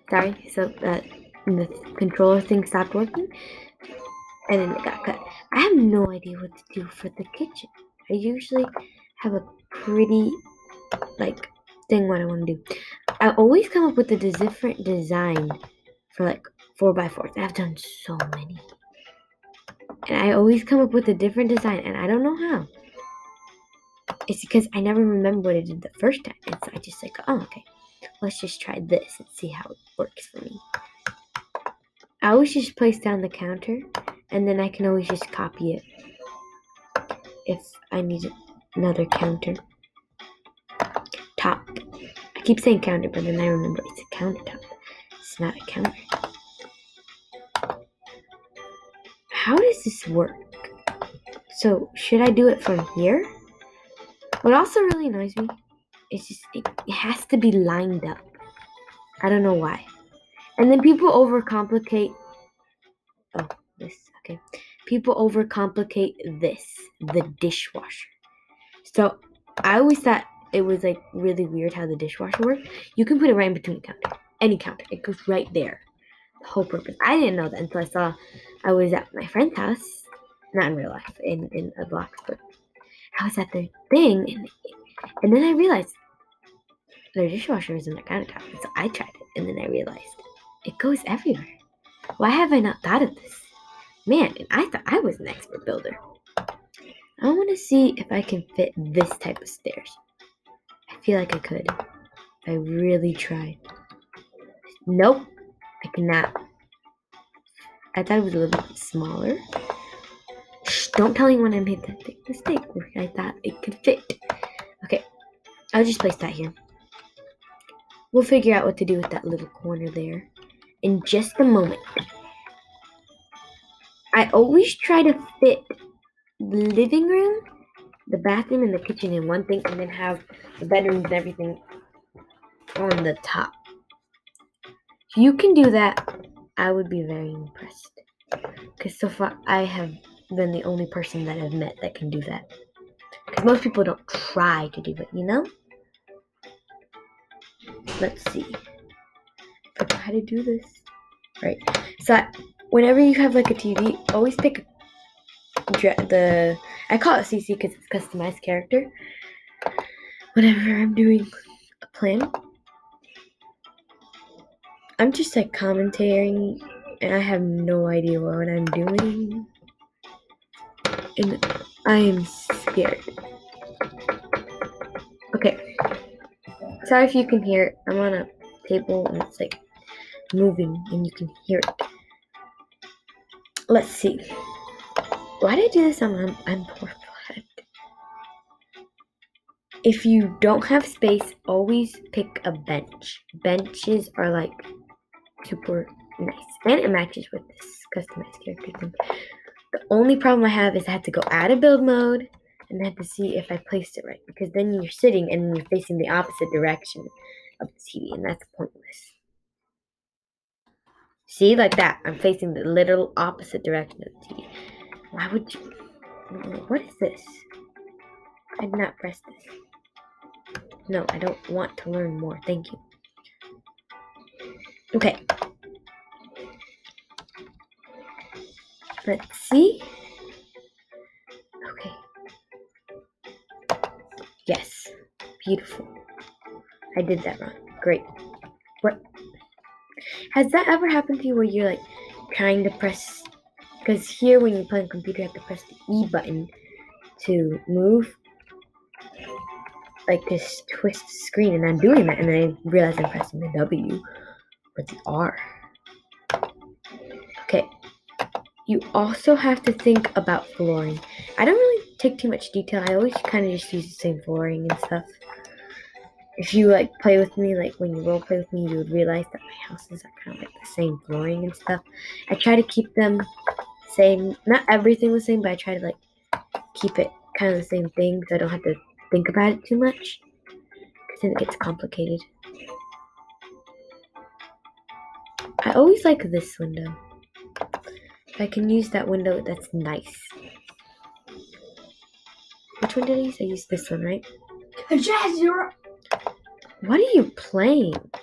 Sorry, so the controller thing stopped working, and then it got cut. I have no idea what to do for the kitchen. I usually have a pretty like thing what I want to do. I always come up with a different design for like 4x4s. I've done so many, and I always come up with a different design, and I don't know how. It's because I never remember what I did the first time, and so I just like, oh, okay, let's just try this and see how it works for me. I always just place down the counter, and then I can always just copy it if I need another counter. Top. I keep saying counter, but then I remember it's a countertop. It's not a counter. How does this work? So, should I do it from here? What also really annoys me is just it has to be lined up. I don't know why. And then people overcomplicate. Oh, this. Okay. People overcomplicate this, the dishwasher. So, I always thought it was like really weird how the dishwasher worked. You can put it right in between the counter. Any counter. It goes right there. The whole purpose. I didn't know that until I was at my friend's house. Not in real life, in a box, but I was at their thing, and then I realized their dishwasher is in the countertop. And so I tried it, and then I realized it goes everywhere. Why have I not thought of this? Man, and I thought I was an expert builder. I want to see if I can fit this type of stairs. I feel like I could. I really tried. Nope, I cannot. I thought it was a little bit smaller. Shh, don't tell anyone I made that big mistake. I thought it could fit. Okay, I'll just place that here. We'll figure out what to do with that little corner there in just a moment. I always try to fit the living room, the bathroom, and the kitchen in one thing, and then have the bedrooms and everything on the top. If you can do that, I would be very impressed. Because so far, I have been the only person that I've met that can do that. Because most people don't try to do it, you know? Let's see. I try to do this. Right. So whenever you have like a TV, always pick I call it CC because it's customized character. Whenever I'm doing a plan, I'm just like commentating, and I have no idea what I'm doing, and I am scared. Okay. Sorry if you can hear it. I'm on a table and it's like moving, and you can hear it. Let's see. Why did I do this on poor flat? If you don't have space, always pick a bench. Benches are like super nice, and it matches with this customized character thing. The only problem I have is I had to go out of build mode and I had to see if I placed it right, because then you're sitting and you're facing the opposite direction of the TV, and that's pointless. See, like that, I'm facing the literal opposite direction of the TV. Why would you? What is this? I did not press this. No, I don't want to learn more. Thank you. Okay. Let's see. Okay. Yes. Beautiful. I did that wrong. Great. What? Has that ever happened to you where you're like trying to press? Because here when you play on computer, you have to press the E button to move. Like this twist the screen, and I'm doing that, and then I realize I'm pressing the W or the R. Okay. You also have to think about flooring. I don't really take too much detail. I always kind of just use the same flooring and stuff. If you like play with me, like when you role play with me, you would realize that my houses are kind of like the same flooring and stuff. I try to keep them same, not everything the same, but I try to like keep it kind of the same thing so I don't have to think about it too much, because then it gets complicated. I always like this window. If I can use that window, that's nice. Which one did I use? I used this one, right? Jazz, you're... What are you playing?